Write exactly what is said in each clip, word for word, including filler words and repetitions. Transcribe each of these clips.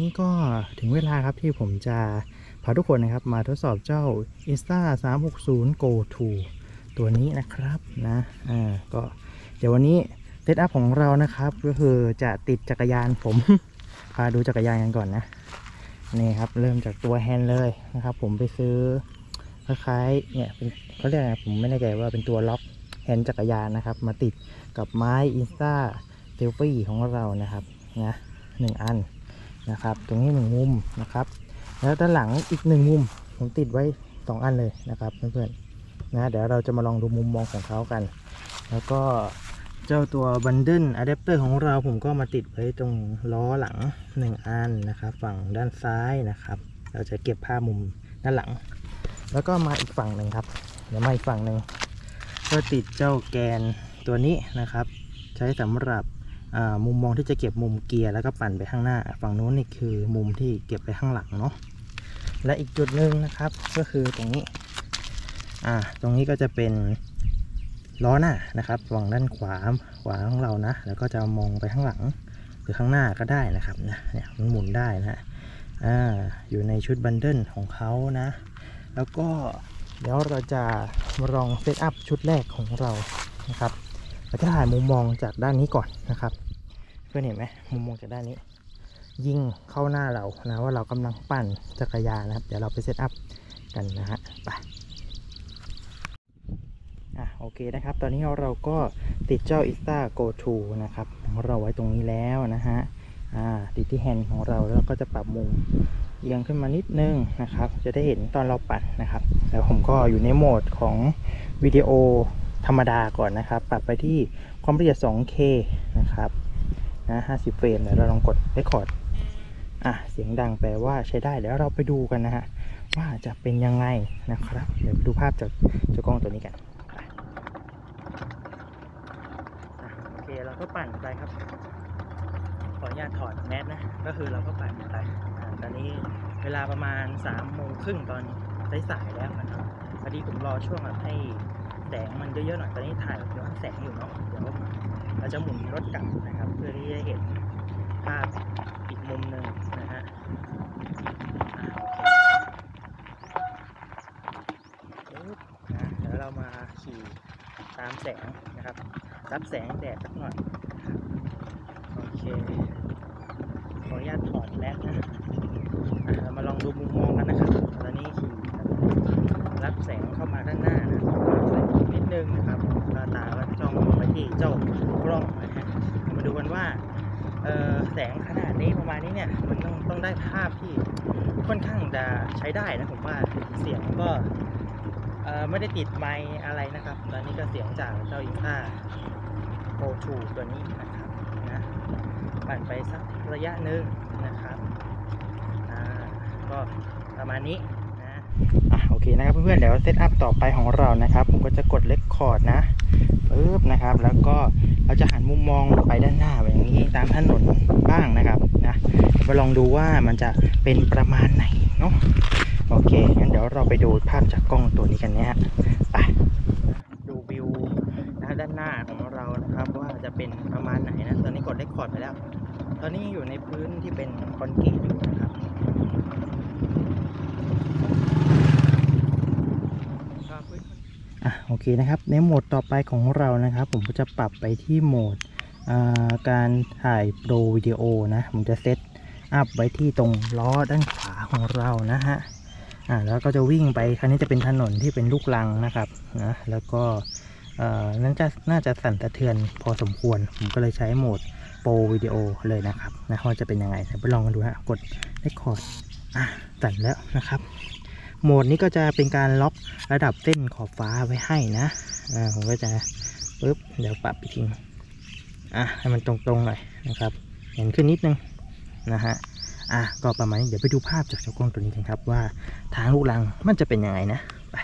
นี้ก็ถึงเวลาครับที่ผมจะพาทุกคนนะครับมาทดสอบเจ้า Insta สามหกศูนย์ Go ทู ตัวนี้นะครับนะอ่าก็เดี๋ยววันนี้เซตอัพของเรานะครับก็คือจะติดจักรยานผม พาดูจักรยานกันก่อนนะนี่ครับเริ่มจากตัวแฮนด์เลยนะครับผมไปซื้อคล้ายๆเนี่ยเป็นเขาเรียกอะไรผมไม่แน่ใจว่าเป็นตัวล็อกแฮนด์จักรยานนะครับมาติดกับไม้ Insta Selfie ของเรานะครับนะหนึ่งอันนะครับตรงนี้หนึ่งมุมนะครับแล้วด้านหลังอีกหนึ่งมุมผมติดไว้สองอันเลยนะครับเพื่อนๆนะเดี๋ยวเราจะมาลองดูมุมมองของเขากันแล้วก็เจ้าตัวบันเดิลอะแดปเตอร์ของเราผมก็มาติดไว้ตรงล้อหลังหนึ่งอันนะครับฝั่งด้านซ้ายนะครับเราจะเก็บภาพมุมด้านหลังแล้วก็มาอีกฝั่งหนึ่งครับเดี๋ยวมาอีกฝั่งหนึ่งก็ติดเจ้าแกนตัวนี้นะครับใช้สำหรับมุมมองที่จะเก็บมุมเกียร์แล้วก็ปั่นไปข้างหน้าฝั่งนู้นนี่คือมุมที่เก็บไปข้างหลังเนาะและอีกจุดหนึ่งนะครับก็คือตรงนี้อ่าตรงนี้ก็จะเป็นล้อหน้านะครับฝั่งด้านขวาขวาของเรานะแล้วก็จะมองไปข้างหลังหรือข้างหน้าก็ได้นะครับนะเนี่ยมันหมุนได้นะอ่าอยู่ในชุดบันเดิลของเขานะแล้วก็เดี๋ยวเราจะมาลองเซตอัพชุดแรกของเรานะครับเราจะถ่ายมุมมองจากด้านนี้ก่อนนะครับเพื่อนเห็นไหมมุมมองจากด้านนี้ยิงเข้าหน้าเรานะว่าเรากำลังปั่นจักรยานนะครับเดี๋ยวเราไปเซตอัพกันนะฮะไปอ่ะโอเคนะครับตอนนี้เราก็ติดเจ้า Insta Go ทู นะครับของเราไว้ตรงนี้แล้วนะฮะอ่าติดที่แฮนด์ของเราแล้วก็จะปรับมุมเอียงขึ้นมานิดนึงนะครับจะได้เห็นตอนเราปั่นนะครับแล้วผมก็อยู่ในโหมดของวิดีโอธรรมดาก่อนนะครับปรับไปที่ความละเอียด สองเค นะครับนะห้าสิบเฟรมเดี๋ยวเราลองกดเรคคอร์ดอ่ะเสียงดังแปลว่าใช้ได้แล้วเราไปดูกันนะฮะว่าจะเป็นยังไงนะครับเดี๋ยวดูภาพจากเจ้ากล้องตัวนี้กันอ่ะโอเคเราก็ปั่นไปครับขออนุญาตถอดแมสนะก็คือเราก็ปั่นไปอ่าตอนนี้เวลาประมาณสามโมงครึ่งตอนสายๆแล้วนะครับพอดีผมรอช่วงแบบให้แสงมันเยอะๆหน่อยตอนนี้ถ่ายย้อนแสงอยู่เนาะเดี๋ยวเราจะหมุนรถกลับนะครับเพื่อที่จะเห็นภาพอีกมุมหนึ่งนะฮะนะเดี๋ยวเรามาขี่ตามแสงนะครับรับแสงแดดสักหน่อยโอเคขออนุญาตถอดแมสนะเรามาลองดูมุมมองกันนะครับตอนนี้ขี่รับแสงเข้ามาด้านหน้านะนิดนึงนะครับตาตาก็จ้องไปที่เจ้ากล้องนะฮะมาดูกันว่าเออแสงขนาดนี้ประมาณนี้เนี่ยมันต้องต้องได้ภาพที่ค่อนข้างจะใช้ได้นะผมว่าเสียงก็เออไม่ได้ติดไมค์อะไรนะครับตอนนี้ก็เสียงจากเจ้า Insta Go ทู ตัวนี้นะครับนะปั่นไปสักระยะหนึ่งนะครับอ่าก็ประมาณนี้อ่ะโอเคนะครับเพื่อนๆเดี๋ยวเซตอัพต่อไปของเรานะครับผมก็จะกดเรคคอร์ดนะปึ๊บนะครับแล้วก็เราจะหันมุมมองไปด้านหน้าแบบนี้ตามถนนบ้างนะครับนะมาลองดูว่ามันจะเป็นประมาณไหนเนาะโอเคงั้นเดี๋ยวเราไปดูภาพจากกล้องตัวนี้กันเนี่ยไปดูวิวนะด้านหน้าของเรานะครับว่าจะเป็นประมาณไหนนะตอนนี้กดเรคคอร์ดไปแล้วตอนนี้อยู่ในพื้นที่เป็นคอนกรีตอยู่นะครับอ่ะโอเคนะครับในโหมดต่อไปของเรานะครับผมก็จะปรับไปที่โหมดการถ่ายโปรวิดีโอนะผมจะเซตอัพไว้ที่ตรงล้อด้านขวาของเรานะฮะอ่าแล้วก็จะวิ่งไปครั้นี้จะเป็นถนนที่เป็นลูกรังนะครับนะแล้วก็เอ่อนั้นจะน่าจะสั่นสะเทือนพอสมควรผมก็เลยใช้โหมดโปรวิดีโอเลยนะครับนะว่าจะเป็นยังไงเดี๋ยวไปลองกันดูฮะกดเรคคอร์ดอ่ะสั่นแล้วนะครับโหมดนี้ก็จะเป็นการล็อกระดับเส้นขอบฟ้าไว้ให้นะอ่าผมก็จะปึ๊บเดี๋ยวปรับอีกทีอ่ะให้มันตรงๆหน่อยนะครับเห็นขึ้นนิดนึงนะฮะอ่ะก็ประมาณนี้เดี๋ยวไปดูภาพจากเจ้ากล้องตัวนี้กันครับว่าทางลูกรังมันจะเป็นยังไงนะไป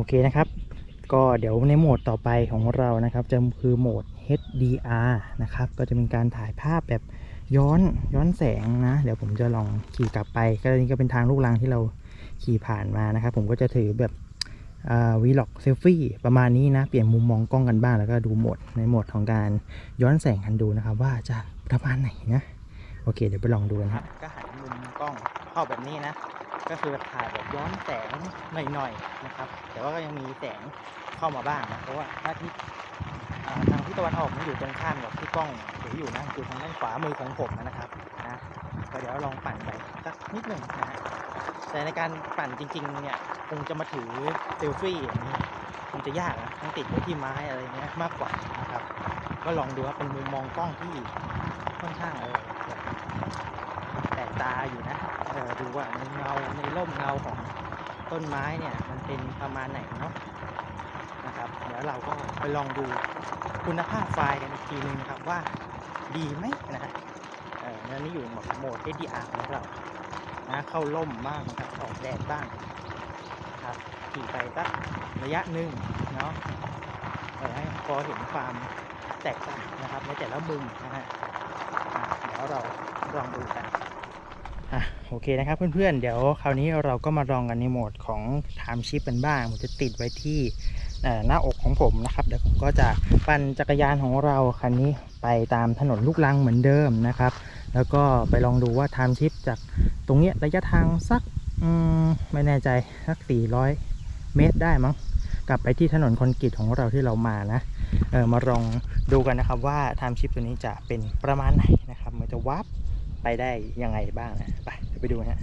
เคนะครับก็เดี๋ยวในโหมดต่อไปของเรานะครับจะคือโหมด เอช ดี อาร์ นะครับก็จะเป็นการถ่ายภาพแบบย้อนย้อนแสงนะเดี๋ยวผมจะลองขี่กลับไปก็นี่ก็เป็นทางลูกรังที่เราขี่ผ่านมานะครับผมก็จะถือแบบวีล็อกเซลฟี่ประมาณนี้นะเปลี่ยนมุมมองกล้องกันบ้างแล้วก็ดูโหมดในโหมดของการย้อนแสงกันดูนะครับว่าจะประมาณไหนนะโอเคเดี๋ยวไปลองดูนะครับก็หันมุมกล้องเข้าแบบนี้นะก็คือถ่ายแบบย้อนแสงหน่อยๆนะครับแต่ว่าก็ยังมีแสงเข้ามาบ้างนะเพราะว่าถ้าที่ทางที่ตะวันออกมันอยู่ตรงข้ามกับที่กล้องถืออยู่นะอยู่ทางด้านขวามือของผมนะครับนะก็เดี๋ยวลองปั่นไปสักนิดหนึ่งนะฮะแต่ในการปั่นจริงๆเนี่ยคงจะมาถือเซลฟี่อย่างนี้คงจะยากนะต้องติดไว้ที่ไม้อะไรเงี้ยมากกว่านะครับก็ลองดูว่าเป็นมุมมองกล้องที่ค่อนข้างเออแตกตาอยู่นะเออดูว่าในเงาในร่มเงาของต้นไม้เนี่ยมันเป็นประมาณไหนเนาะนะครับเดี๋ยวเราก็ไปลองดูคุณภาพไฟล์กันอีกทีนึงนะครับว่าดีไหมนะฮะเออนั่นนี่อยู่โหมดโหมด เอช ดี อาร์ ของเรานะเข้าร่มบ้างนะครับออกแดดบ้างครับขี่ไปสักระยะหนึ่งเนาะเออให้พอเห็นความแตกต่างนะครับในแต่ละมุมนะฮะเดี๋ยวเราลองดูกันอ่ะโอเคนะครับเพื่อนๆเดี๋ยวคราวนี้เราก็มาลองกันในโหมดของ Time Shift กันบ้างผมจะติดไว้ที่หน้าอกของผมนะครับเดี๋ยวผมก็จะปั่นจักรยานของเราคันนี้ไปตามถนนลูกรังเหมือนเดิมนะครับแล้วก็ไปลองดูว่า Time Shift จากตรงนี้ระยะทางสักไม่แน่ใจสักสี่ร้อยเมตรได้มั้งกลับไปที่ถนนคอนกรีตของเราที่เรามานะเออมาลองดูกันนะครับว่า Time Shift ตัวนี้จะเป็นประมาณไหนนะครับมันจะวาร์ปไปได้ยังไงบ้างนะไปไปดูฮะ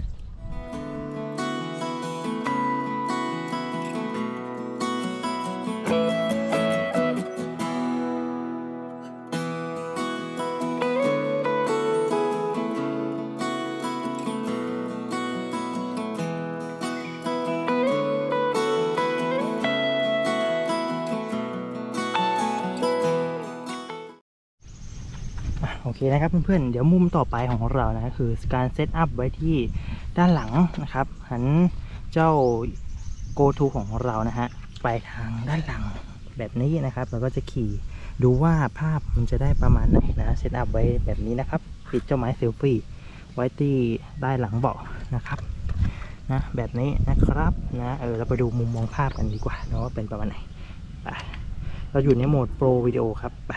โอเคนะครับเพื่อนๆเดี๋ยวมุมต่อไปของเรานะคือการเซตอัพไว้ที่ด้านหลังนะครับหันเจ้า Go To ของเรานะฮะไปทางด้านหลังแบบนี้นะครับเราก็จะขี่ดูว่าภาพมันจะได้ประมาณไหนนะเซตอัพไว้แบบนี้นะครับปิดเจ้าไม้เซลฟี่ไว้ที่ได้หลังเบาะนะครับนะแบบนี้นะครับนะเออเราไปดูมุมมองภาพกันดีกว่านะว่าเป็นประมาณไหนไปเราอยู่ในโหมดโปรวิดีโอครับไป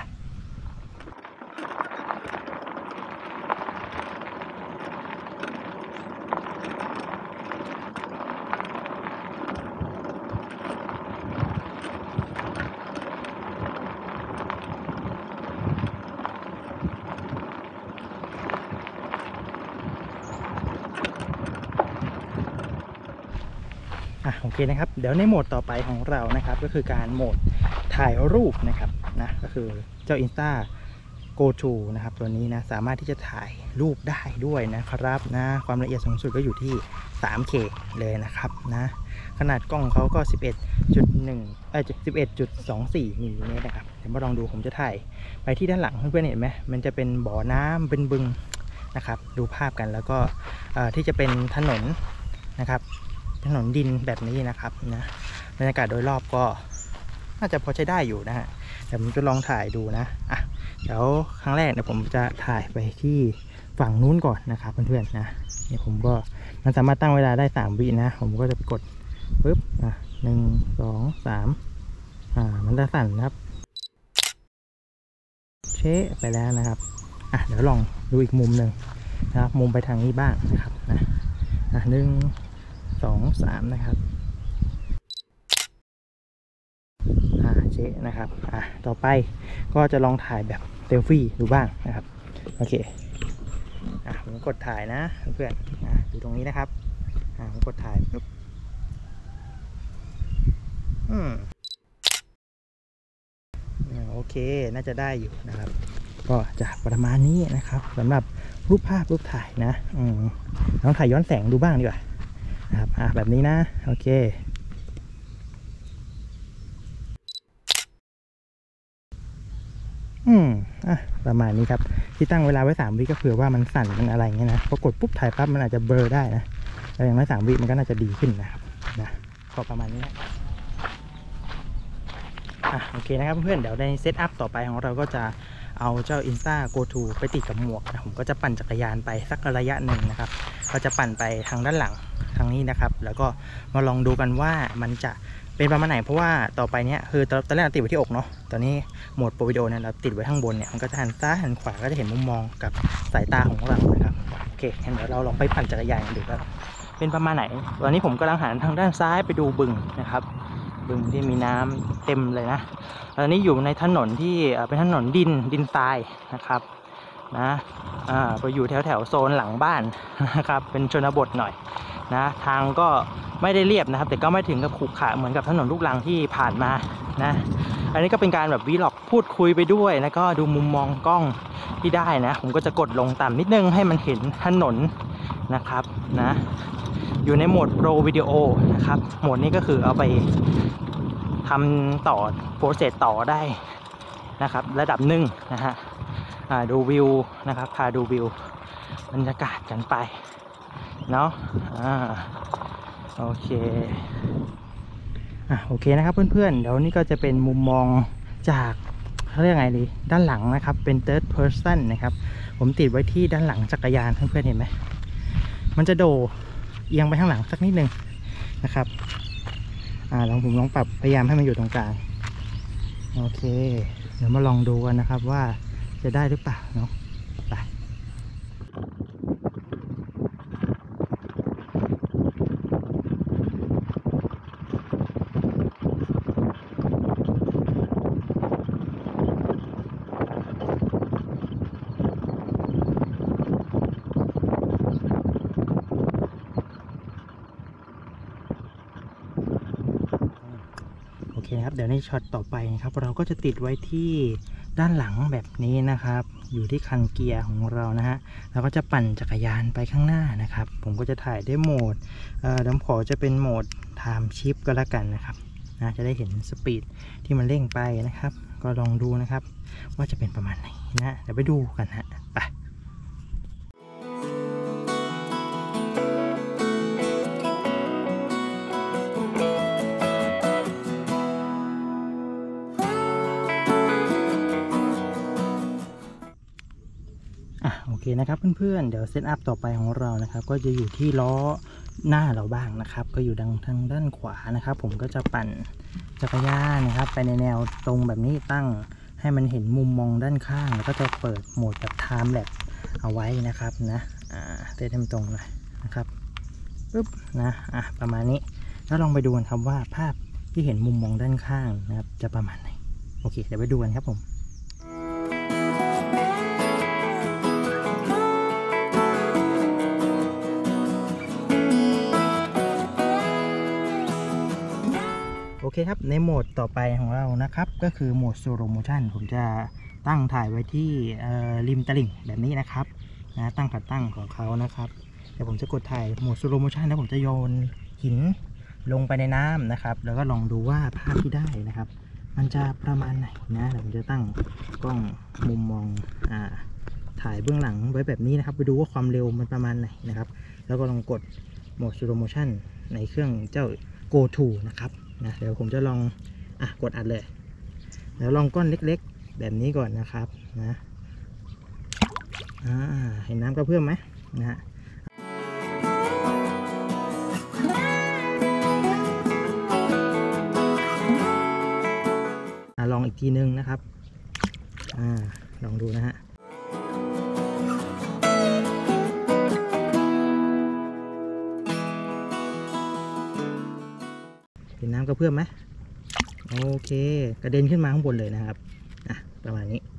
โอเคนะครับเดี๋ยวในโหมดต่อไปของเรานะครับก็คือการโหมดถ่ายรูปนะครับนะก็คือเจ้า Insta Go To นะครับตัวนี้นะสามารถที่จะถ่ายรูปได้ด้วยนะครับนะความละเอียดสูงสุดก็อยู่ที่ ทรี เค เลยนะครับนะขนาดกล้องเขาก็ สิบเอ็ดจุดหนึ่ง เอ่อ สิบเอ็ดจุดสองสี่ มิลลิเมตรนะครับเดี๋ยวมาลองดูผมจะถ่ายไปที่ด้านหลังเพื่อนๆเห็นไหมมันจะเป็นบ่อน้ำเป็นบึงนะครับดูภาพกันแล้วก็ที่จะเป็นถนนนะครับถนนดินแบบนี้นะครับนะบรรยากาศโดยรอบก็น่าจะพอใช้ได้อยู่นะฮะแต่ผมจะลองถ่ายดูนะอ่ะเดี๋ยวครั้งแรกเนี่ยผมจะถ่ายไปที่ฝั่งนู้นก่อนนะครับเพื่อนๆนะนี่ผมก็มันสามารถตั้งเวลาได้สามวินะผมก็จะกดปึ๊บอ่ะหนึ่งสองสามอ่ามันจะสั่นนะครับเชะไปแล้วนะครับอ่ะเดี๋ยวลองดูอีกมุมหนึ่งนะครับมุมไปทางนี้บ้างนะครับนะอ่ะหนึ่งสองสามนะครับอ่าเชะนะครับอ่ะต่อไปก็จะลองถ่ายแบบเซลฟี่ดูบ้างนะครับโอเคอ่ะผมกดถ่ายนะเพื่อนอ่ะดูตรงนี้นะครับอ่ะผมกดถ่ายปุ๊บอืมโอเคน่าจะได้อยู่นะครับก็จะประมาณนี้นะครับสำหรับรูปภาพรูปถ่ายนะอืมลองถ่ายย้อนแสงดูบ้างดีกว่านะครับอ่ะแบบนี้นะโอเคอืมอ่ะประมาณนี้ครับที่ตั้งเวลาไว้สามวิก็เผื่อว่ามันสั่นมันอะไรเงี้ยนะพอกดปุ๊บถ่ายปั๊บมันอาจจะเบลอได้นะแต่อย่างน้อยสามวิมันก็น่าจะดีขึ้นนะครับนะก็ประมาณนี้นะอ่ะโอเคนะครับเพื่อนๆเดี๋ยวในเซตอัพต่อไปของเราก็จะเอาเจ้า Insta Go To ไปติดกับหมวกนะผมก็จะปั่นจักรยานไปสักระยะหนึ่งนะครับก็จะปั่นไปทางด้านหลังทางนี้นะครับแล้วก็มาลองดูกันว่ามันจะเป็นประมาณไหนเพราะว่าต่อไปเนี้ยคือตอนแรกติดไว้ที่อกเนาะตอนนี้โหมดโปรวิดีโอเนี่ยเราติดไว้ข้างบนเนี่ยมันก็จะหันซ้ายหันขวาก็จะเห็นมุมมองกับสายตาของเรานะครับโอเคงั้นเดี๋ยวเราลองไปปั่นจักรยานกันดูครับเป็นประมาณไหนตอนนี้ผมกำลังหันทางด้านซ้ายไปดูบึงนะครับบึงที่มีน้ำเต็มเลยนะตอนนี้อยู่ในถนนที่เป็นถนนดินดินทรายนะครับนะอ่าไปอยู่แถวแถวโซนหลังบ้านนะครับเป็นชนบทหน่อยนะทางก็ไม่ได้เรียบนะครับแต่ก็ไม่ถึงกับขรุขระเหมือนกับถนนลูกรังที่ผ่านมานะอันนี้ก็เป็นการแบบวีล็อกพูดคุยไปด้วยแล้วก็ดูมุมมองกล้องที่ได้นะผมก็จะกดลงต่ำนิดนึงให้มันเห็นถนนนะครับนะอยู่ในโหมดโปรวิดีโอนะครับโหมดนี้ก็คือเอาไปทำต่อโปรเซสต่อได้นะครับระดับหนึ่งนะฮะดูวิวนะครับพาดูวิวบรรยากาศกันไปเนาะอ่าโอเคอ่ะโอเคนะครับเพื่อนๆเดี๋ยวนี้ก็จะเป็นมุมมองจากเขาเรียกไงดีด้านหลังนะครับเป็น third person นะครับผมติดไว้ที่ด้านหลังจักรยานเพื่อนๆเห็นไหมมันจะโดเอียงไปข้างหลังสักนิดนึงนะครับอ่าลองผมลองปรับพยายามให้มันอยู่ตรงกลางโอเคเดี๋ยวมาลองดูกันนะครับว่าจะได้หรือเปล่าเนาะไปโอเคครับเดี๋ยวในช็อตต่อไปนะครับเราก็จะติดไว้ที่ด้านหลังแบบนี้นะครับอยู่ที่คันเกียร์ของเรานะฮะเราก็จะปั่นจักรยานไปข้างหน้านะครับผมก็จะถ่ายได้โหมดเอ่อดำขอจะเป็นโหมด Time Shift ก็แล้วกันนะครับนะจะได้เห็นสปีดที่มันเร่งไปนะครับก็ลองดูนะครับว่าจะเป็นประมาณไหนนะเดี๋ยวไปดูกันฮะไปโอเคนะครับเพื่อนๆเดี๋ยวเซตอัพต่อไปของเรานะครับก็จะอยู่ที่ล้อหน้าเราบ้างนะครับก็อยู่ดังทางด้านขวานะครับผมก็จะปั่นจักรยานนะครับไปในแนวตรงแบบนี้ตั้งให้มันเห็นมุมมองด้านข้างแล้วก็จะเปิดโหมดแบบ Time Lapse เอาไว้นะครับนะอ่าเต้นตรงหน่อยนะครับปึ๊บนะอ่ะประมาณนี้แล้วลองไปดูกันครับว่าภาพที่เห็นมุมมองด้านข้างนะครับจะประมาณไหนโอเคเดี๋ยวไปดูกันครับผมโอเคครับในโหมดต่อไปของเรานะครับก็คือโหมด Slow Motion ผมจะตั้งถ่ายไว้ที่ริมตลิ่งแบบนี้นะครับนะตั้งขาตั้งของเขานะครับเดี๋ยวผมจะกดถ่ายโหมด Slow Motion แล้วผมจะโยนหินลงไปในน้ำนะครับแล้วก็ลองดูว่าภาพที่ได้นะครับมันจะประมาณไหนนะเดี๋ยวผมจะตั้งกล้องมุมมองอ่าถ่ายเบื้องหลังไว้แบบนี้นะครับไปดูว่าความเร็วมันประมาณไหนนะครับแล้วก็ลองกดโหมด Slow Motion ในเครื่องเจ้า Go To นะครับนะเดี๋ยวผมจะลองอ่ะกดอัดเลยแล้วลองก้อนเล็กๆแบบนี้ก่อนนะครับนะอ่าเห็นน้ำกระเพื่อมไหมนะฮะลองอีกทีนึงนะครับอ่าลองดูนะฮะเห็นน้ำกระเพื่อมไหมโอเคกระเด็นขึ้นมาข้างบนเลยนะครับอ่ะประมาณนี้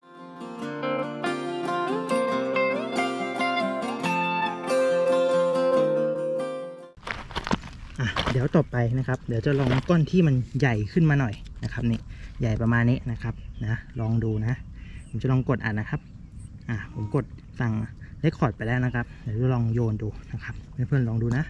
อ่ะเดี๋ยวต่อไปนะครับเดี๋ยวจะลองก้อนที่มันใหญ่ขึ้นมาหน่อยนะครับนี่ใหญ่ประมาณนี้นะครับนะลองดูนะผมจะลองกดอัดนะครับอ่ะผมกดสั่งเรคคอร์ดไปแล้วนะครับเดี๋ยวจะลองโยนดูนะครับเพื่อนๆลองดูนะ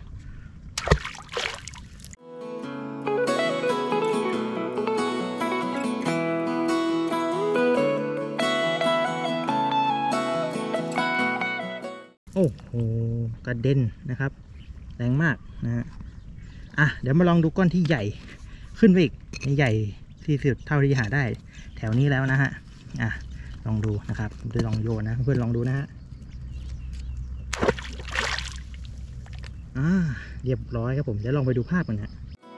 โอ้โหกระเด็นนะครับแรงมากนะฮะอ่ะเดี๋ยวมาลองดูก้อนที่ใหญ่ขึ้นไปอีกใหญ่ที่สุดเท่าที่หาได้แถวนี้แล้วนะฮะอ่ะลองดูนะครับจะลองโยนนะเพื่อนลองดูนะฮะอ่าเรียบร้อยครับผมเดี๋ยวลองไปดูภาพกันนะ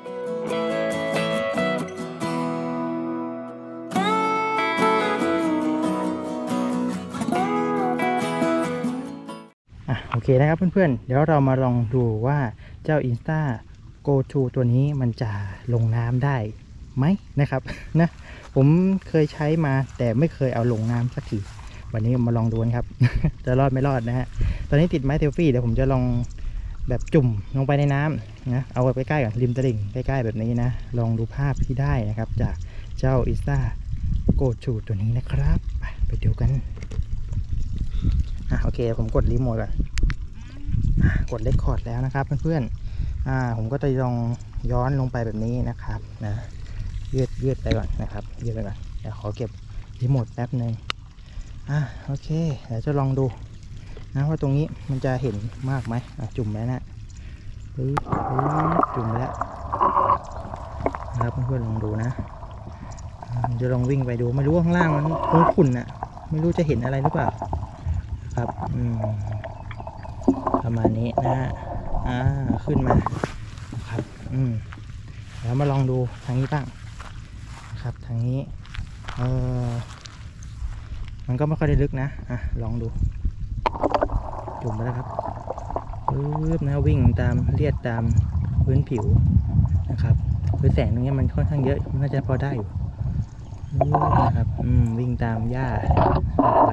อ่ะโอเคนะครับเพื่อนๆเดี๋ยวเรามาลองดูว่าเจ้า Insta Go To ตัวนี้มันจะลงน้ำได้ไหมนะครับนะผมเคยใช้มาแต่ไม่เคยเอาลงน้ำสักทีวันนี้มาลองดูกันครับ จะรอดไม่รอดนะฮะตอนนี้ติดไม้เซลฟี่เดี๋ยวผมจะลองแบบจุ่มลงไปในน้ำนะเอาไปใกล้ๆกับริมตลิ่งใกล้ๆแบบนี้นะลองดูภาพที่ได้นะครับจากเจ้า Insta Go To ตัวนี้นะครับไปไปดูกันอ่ะโอเคผมกดรีโมทก่อนกดเรคคอร์ดแล้วนะครับเพื่อนๆอ่าผมก็จะลองย้อนลงไปแบบนี้นะครับนะยืดยืดไปก่อนนะครับยืดไปก่อนเดี๋ยวขอเก็บรีโมทแป๊บหนึ่งอ่าโอเคเดี๋ยวจะลองดูนะว่าตรงนี้มันจะเห็นมากไหมจุ่มแล้วนะปึ๊บปึ๊บจุ่มแล้วนะครับเพื่อนๆลองดูนะจะลองวิ่งไปดูไม่รู้ว่าข้างล่างมันขุ่นๆน่ะไม่รู้จะเห็นอะไรหรือเปล่าครับอืมประมาณนี้นะอ่าขึ้นมาครับอืมแล้วมาลองดูทางนี้บ้างครับทางนี้เออมันก็ไม่ค่อยได้ลึกนะอ่ะลองดูจุ่มไปแล้วครับปึ๊บนะวิ่งตามเลียดตามพื้นผิวนะครับคือแสงตรงนี้มันค่อนข้างเยอะมันน่าจะพอได้อยู่นะครับอืมวิ่งตามหญ้าไป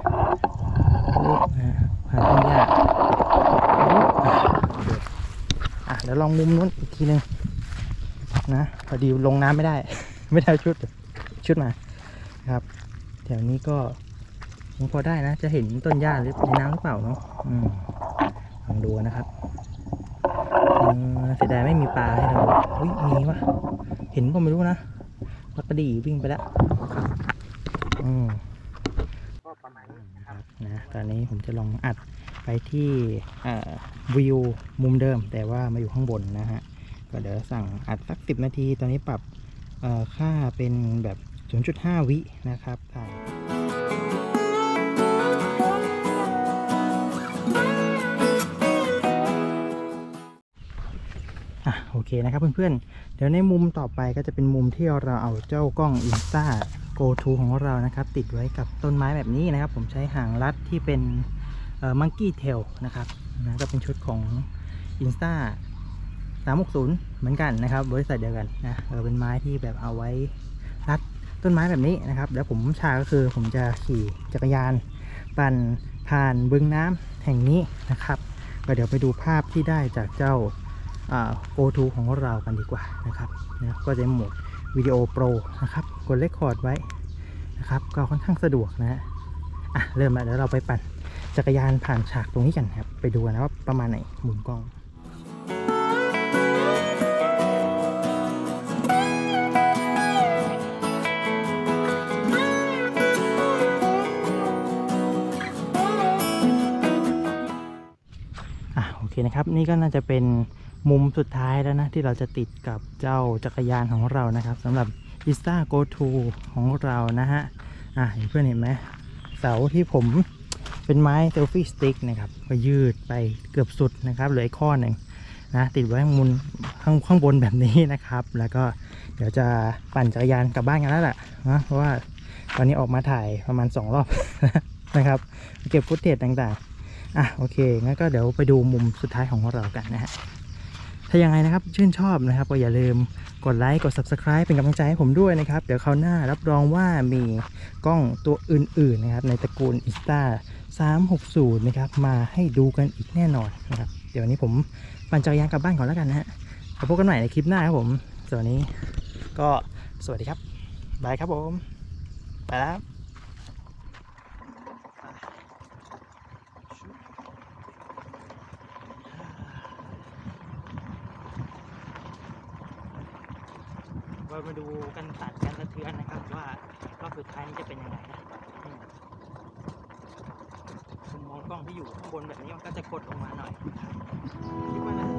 นะผ่านต้นหญ้าอ่ะเดี๋ยวลองมุมนู้นอีกทีนึงนะพอดีลงน้ำไม่ได้ไม่ได้ชุดชุดมาครับแถวนี้ก็ยังพอได้นะจะเห็นต้นหญ้าหรือในน้ำหรือเปล่าเนาะอืมลองดูนะครับเสียดายไม่มีปลาให้เราเฮ้ยมีวะเห็นก็ไม่รู้นะปลากระดี่วิ่งไปแล้วครับอืมก็ประมาณนี้นะครับนะตอนนี้ผมจะลองอัดไปที่วิวมุมเดิมแต่ว่ามาอยู่ข้างบนนะฮะก็เดี๋ยวสั่งอัดสักสิบนาทีตอนนี้ปรับค่าเป็นแบบ ศูนย์จุดห้า วินะครับถ่ายอ่ะโอเคนะครับเพื่อนๆเดี๋ยวในมุมต่อไปก็จะเป็นมุมที่เราเอาเจ้ากล้อง Insta Go To ของเรานะครับติดไว้กับต้นไม้แบบนี้นะครับผมใช้หางรัดที่เป็นมังกี้เทลนะครับนะก็เป็นชุดของ Insta สามหกศูนย์เหมือนกันนะครับบริษัทเดียวกันนะเออเป็นไม้ที่แบบเอาไว้รัดต้นไม้แบบนี้นะครับแล้วผมชาก็คือผมจะขี่จักรยานปั่นผ่านบึงน้ำแห่งนี้นะครับก็เดี๋ยวไปดูภาพที่ได้จากเจ้าโกทูของเรากันดีกว่านะครับนะก็จะโหมดวิดีโอโปรนะครับกดเรคคอร์ดไว้นะครับก็ค่อนข้างสะดวกนะอ่ะเริ่มแล้วเดี๋ยวเราไปปั่นจักรยานผ่านฉากตรงนี้กันครับไปดูนะว่าประมาณไหนมุมกล้องโอเคนะครับนี่ก็น่าจะเป็นมุมสุดท้ายแล้วนะที่เราจะติดกับเจ้าจักรยานของเรานะครับสำหรับ Insta Go To ของเรานะฮะอ่ะเพื่อนเห็นไหมเสาที่ผมเป็นไม้เซลฟี่สติ๊กนะครับก็ยืดไปเกือบสุดนะครับเหลืออีกข้อหนึ่งนะติดไว้ข้างบนข้างข้างบนแบบนี้นะครับแล้วก็เดี๋ยวจะปั่นจักรยานกลับบ้านกันแล้วแหละนะเพราะว่าตอนนี้ออกมาถ่ายประมาณสองรอบนะครับเก็บฟุตเทจต่างๆอ่ะโอเคงั้นก็เดี๋ยวไปดูมุมสุดท้ายของเรากันนะฮะถ้ายังไงนะครับชื่นชอบนะครับก็อย่าลืมกดไลค์กด ซับสไครบ์ เป็นกำลังใจให้ผมด้วยนะครับเดี๋ยวคราวหน้ารับรองว่ามีกล้องตัวอื่นๆนะครับในตระกูล Insta สามหกศูนย์นะครับมาให้ดูกันอีกแน่นอนนะครับเดี๋ยววันนี้ผมปั่นจักรยานกลับบ้านก่อนแล้วกันนะฮะพบกันใหม่ในคลิปหน้าครับผมสวัสดีก็สวัสดีครับบายครับผมไปแล้วมาดูกันสั่นกันสะเทือนนะครับว่ารอบสุดท้ายนี้จะเป็นยังไงนะมุมมองกล้องที่อยู่ข้างบนแบบนี้มันก็จะกดลงมาหน่อยคิดว่า